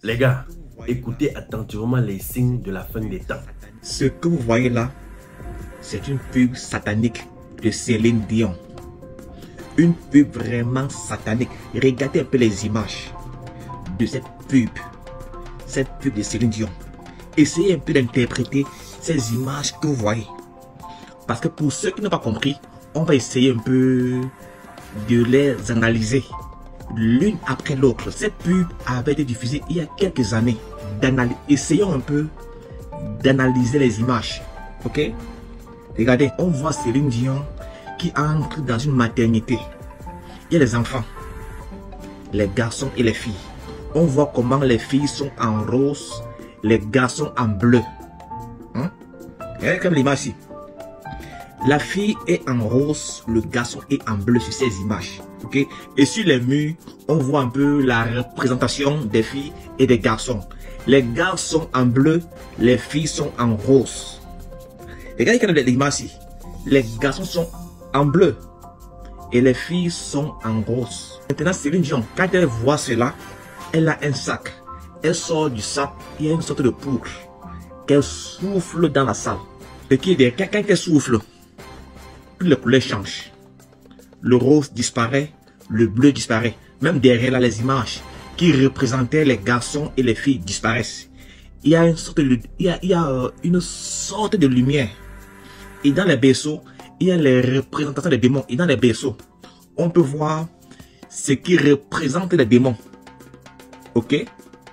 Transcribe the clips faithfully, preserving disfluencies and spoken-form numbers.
Les gars, écoutez attentivement les signes de la fin des temps. Ce que vous voyez là, c'est une pub satanique de Céline Dion. Une pub vraiment satanique. Regardez un peu les images de cette pub. Cette pub de Céline Dion. Essayez un peu d'interpréter ces images que vous voyez. Parce que pour ceux qui n'ont pas compris, on va essayer un peu de les analyser l'une après l'autre. Cette pub avait été diffusée il y a quelques années. Essayons un peu d'analyser les images. Ok? Regardez, on voit Céline Dion qui entre dans une maternité. Il y a les enfants, les garçons et les filles. On voit comment les filles sont en rose, les garçons en bleu. Hein? Regardez comme l'image ici. La fille est en rose, le garçon est en bleu sur ces images. Okay? Et sur les murs, on voit un peu la représentation des filles et des garçons. Les garçons en bleu, les filles sont en rose. Regardez l'image ici. Les garçons sont en bleu et les filles sont en rose. Maintenant, Céline Dion, quand elle voit cela, elle a un sac. Elle sort du sac, il y a une sorte de poudre qu'elle souffle dans la salle. Et qui est quand elle souffle, toutes les couleurs changent. Le rose disparaît, le bleu disparaît. Même derrière là, les images qui représentaient les garçons et les filles disparaissent. Il y a une sorte de, il y a, il y a, euh, une sorte de lumière. Et dans les berceaux, il y a les représentations des démons. Et dans les berceaux, on peut voir ce qui représente les démons. Ok?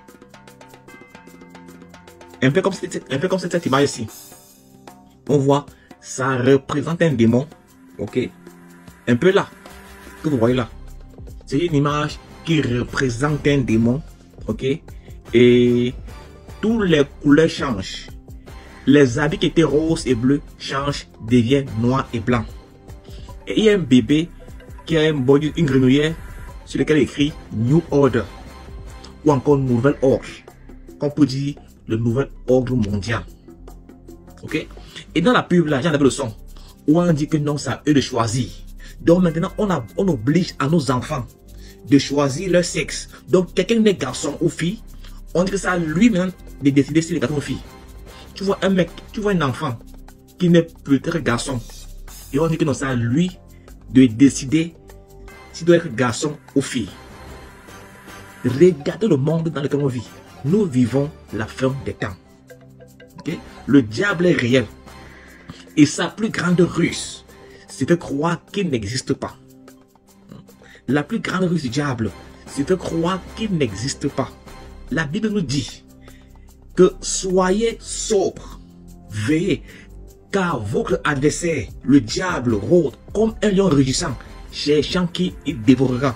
Un peu comme cette, un peu comme cette, cette image ici. On voit, ça représente un démon. Ok? Un peu là, que vous voyez là. C'est une image qui représente un démon. Ok? Et toutes les couleurs changent. Les habits qui étaient roses et bleus changent, deviennent noirs et blancs. Et il y a un bébé qui a un body, une grenouillère sur lequel il écrit New Order. Ou encore Nouvel Ordre. On peut dire le Nouvel Ordre mondial. Ok? Et dans la pub là, j'en avais le son. Où on dit que non, c'est à eux de choisir. Donc maintenant, on, a, on oblige à nos enfants de choisir leur sexe. Donc quelqu'un est garçon ou fille, on dit que c'est à lui-même de décider si les garçons ou filles. Tu vois un mec, tu vois un enfant qui n'est peut-être garçon. Et on dit que non, c'est à lui de décider s'il doit être garçon ou fille. Regardez le monde dans lequel on vit. Nous vivons la fin des temps. Okay? Le diable est réel. Et sa plus grande ruse, c'est de croire qu'il n'existe pas. La plus grande ruse du diable, c'est de croire qu'il n'existe pas. La Bible nous dit que soyez sobres, veillez, car votre adversaire, le diable, rôde comme un lion rugissant, cherchant qui il dévorera.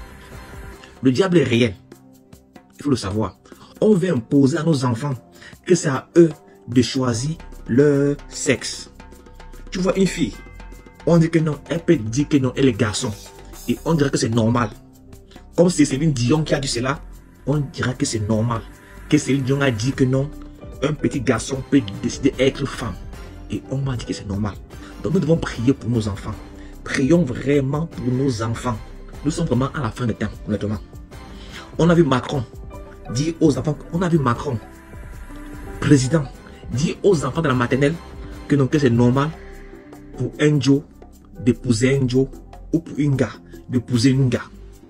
Le diable est réel. Il faut le savoir. On veut imposer à nos enfants que c'est à eux de choisir leur sexe. Tu vois une fille, on dit que non, elle peut dire que non, elle est garçon. Et on dirait que c'est normal. Comme c'est Céline Dion qui a dit cela, on dirait que c'est normal. Que Céline Dion a dit que non, un petit garçon peut décider d'être femme. Et on m'a dit que c'est normal. Donc nous devons prier pour nos enfants. Prions vraiment pour nos enfants. Nous sommes vraiment à la fin des temps, honnêtement. On a vu Macron dire aux enfants, on a vu Macron, président, dire aux enfants de la maternelle que non, que c'est normal pour un Joe d'épouser un Joe ou pour une gars d'épouser une gars.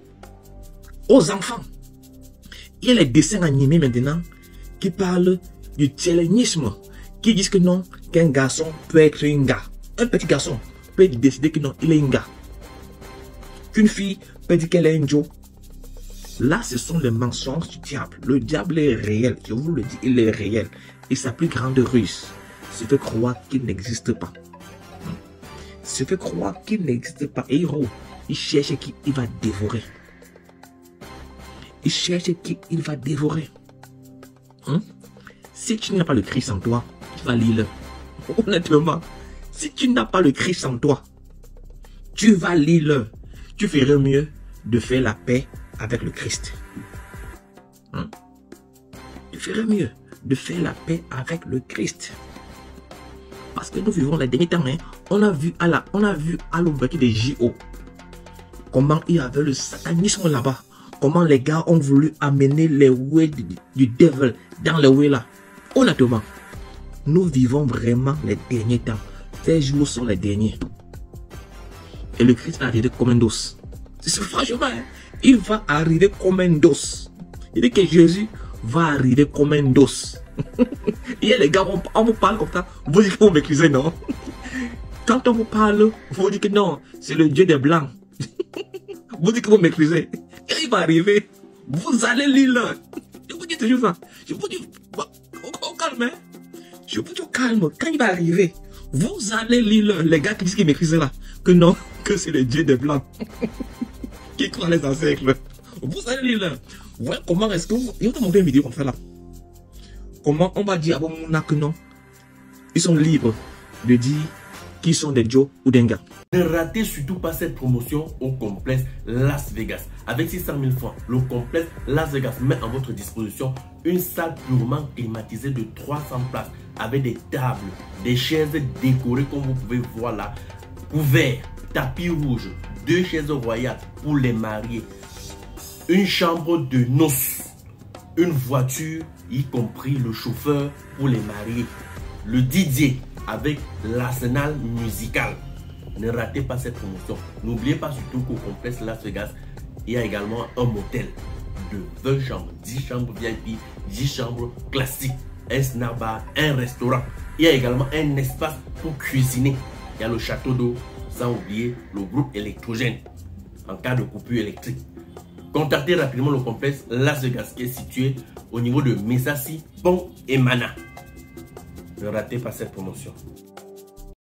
Aux enfants. Il y a les dessins animés maintenant qui parlent du télégnisme, qui disent que non, qu'un garçon peut être un gars. Un petit garçon peut décider que non, il est un gars. Qu'une fille peut dire qu'elle est un Joe. Là, ce sont les mensonges du diable. Le diable est réel. Je vous le dis, il est réel. Et sa plus grande ruse, c'est de croire qu'il n'existe pas. C'est de croire qu'il n'existe pas. Et il cherche qui il va dévorer. Il cherche qui il va dévorer. Hein? Si tu n'as pas le Christ en toi, tu vas lire-le. Honnêtement, si tu n'as pas le Christ en toi, tu vas lire-le. Tu ferais mieux de faire la paix avec le Christ. Hein? Tu ferais mieux de faire la paix avec le Christ. Parce que nous vivons les derniers temps. Hein? On a vu à la, on a vu à l'ouverture des J O comment il y avait le satanisme là-bas. comment les gars ont voulu amener les way du, du devil dans les way là. Honnêtement, nous vivons vraiment les derniers temps. Ces jours sont les derniers. Et le Christ va arriver comme un dos. C'est franchement, hein, il va arriver comme un dos. Il dit que Jésus va arriver comme un dos. Et les gars, on, on vous parle comme ça, vous dites que vous maîtrisez, non? Quand on vous parle, vous dites que non, c'est le Dieu des Blancs. Vous dites que vous maîtrisez. Quand il va arriver, vous allez lire. Je vous dis toujours ça. Je vous dis, au calme, hein? Je vous dis au calme. Quand il va arriver, vous allez lire les gars qui disent qu'ils maîtrisent là. Que non, que c'est le Dieu des Blancs. Qui croit les ancêtres. Vous allez lire. Voilà comment est-ce que vous... Je vais vous montrer une vidéo comme ça là. Comment on va dire à Bomona que non. Ils sont libres de dire qu'ils sont des Joe ou des gars. Ne ratez surtout pas cette promotion au complexe Las Vegas. Avec six cent mille francs, le complexe Las Vegas met à votre disposition une salle purement climatisée de trois cents places avec des tables, des chaises décorées comme vous pouvez voir là, couverts, tapis rouge, deux chaises royales pour les mariés, une chambre de noces, une voiture, y compris le chauffeur pour les mariés, le D J avec l'arsenal musical. Ne ratez pas cette promotion. N'oubliez pas surtout qu'au complexe Las Vegas, il y a également un motel de vingt chambres, dix chambres V I P, dix chambres classiques, un snack bar, un restaurant. Il y a également un espace pour cuisiner. Il y a le château d'eau, sans oublier le groupe électrogène en cas de coupure électrique. Contactez rapidement le complexe Las Vegas qui est situé au niveau de Mesasi, Pont et Mana. Ne ratez pas cette promotion.